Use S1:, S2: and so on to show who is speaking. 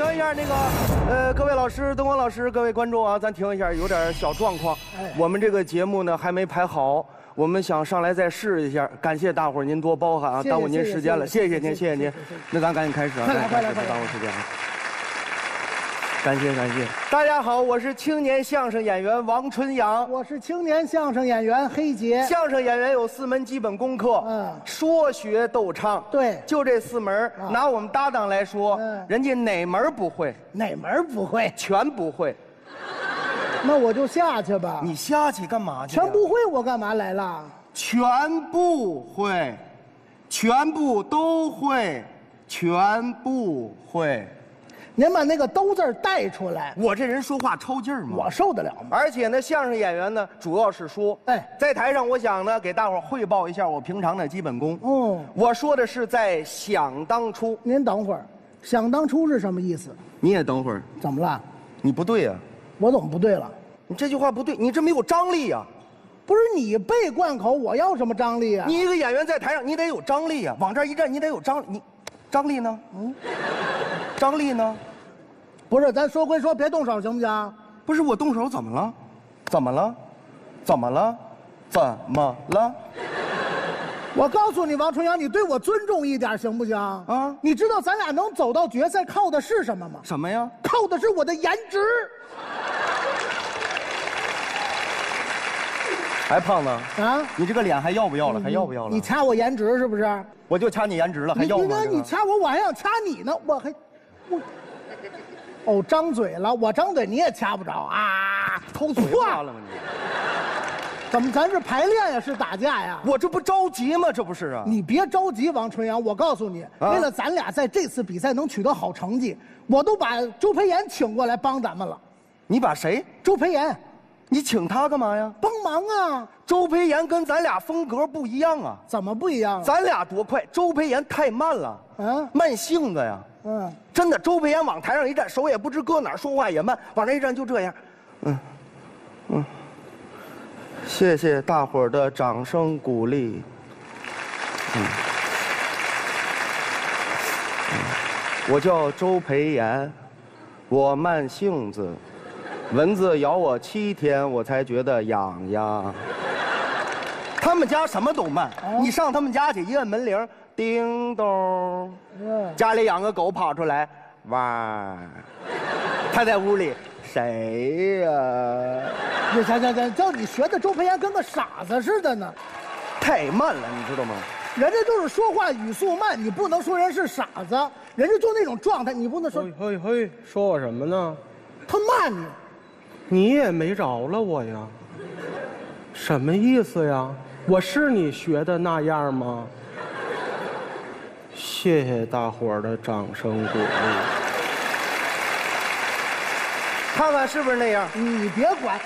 S1: 一下那个，各位老师、灯光老师、各位观众啊，咱停一下，有点小状况。我们这个节目呢还没排好，我们想上来再试一下。感谢大伙儿您多包涵啊，耽误您时间了，谢谢您，谢谢您。那咱赶紧开始啊，
S2: 快来，
S1: 不耽误时间啊。感谢。大家好，我是青年相声演员王春阳。
S2: 我是青年相声演员黑杰。
S1: 相声演员有4门基本功课，说学逗唱。
S2: 对，
S1: 就这4门。拿我们搭档来说，人家哪门不会？
S2: 哪门不会？
S1: 全不会。
S2: 那我就下去吧。
S1: 你下去干嘛去？
S2: 全不会，我干嘛来了？
S1: 全不会，全部都会，全不会。
S2: 您把那个“都”字带出来。
S1: 我这人说话抽筋儿吗？
S2: 我受得了吗？
S1: 而且呢，相声演员呢，主要是说。在台上，我想呢，给大伙儿汇报一下我平常的基本功。我说的是在想当初。
S2: 您等会儿，想当初是什么意思？
S1: 你也等会儿。
S2: 怎么了？
S1: 你不对呀。
S2: 我怎么不对了？
S1: 你这句话不对，你这没有张力呀。
S2: 不是你背贯口，我要什么张力啊？
S1: 你一个演员在台上，你得有张力呀，往这一站，你得有张力。你张力呢？张力呢？
S2: 不是，咱说归说，别动手行不行？
S1: 不是我动手怎么了？怎么了？怎么了？怎么了？
S2: 我告诉你，王春阳，你对我尊重一点行不行？啊，你知道咱俩能走到决赛靠的是什么吗？
S1: 什么呀？
S2: 靠的是我的颜值。
S1: 还胖呢？
S2: 啊！
S1: 你这个脸还要不要了？还要不要了？
S2: 你掐我颜值是不是？
S1: 我就掐你颜值了，还要吗？
S2: 你掐我还想掐你呢，哦，张嘴了，我张嘴你也掐不着啊！
S1: 偷嘴话了吗你？
S2: 怎么咱是排练呀，是打架呀？
S1: 我这不着急吗？这不是啊！
S2: 你别着急，王春阳，我告诉你，为了咱俩在这次比赛能取得好成绩，我都把周培炎请过来帮咱们了。
S1: 你把谁？
S2: 周培炎。
S1: 你请他干嘛呀？
S2: 帮忙啊！
S1: 周培炎跟咱俩风格不一样啊。
S2: 怎么不一样？
S1: 咱俩多快，周培炎太慢了，慢性子呀。真的，周培炎往台上一站，手也不知搁哪儿，说话也慢，往那一站就这样。谢谢大伙儿的掌声鼓励。我叫周培炎，我慢性子。蚊子咬我7天，我才觉得痒痒。他们家什么都慢，你上他们家去，一摁门铃，叮咚，家里养个狗跑出来，哇，他在屋里，谁呀？
S2: 行，叫你学的周培炎跟个傻子似的呢，
S1: 太慢了，你知道吗？
S2: 人家就是说话语速慢，你不能说人是傻子，人家就那种状态，你不能说。
S3: 嘿，说我什么呢？
S2: 他慢你。
S3: 你也没饶了我呀？什么意思呀？我是你学的那样吗？谢谢大伙儿的掌声鼓励。
S1: 看看是不是那样？
S2: 你别管。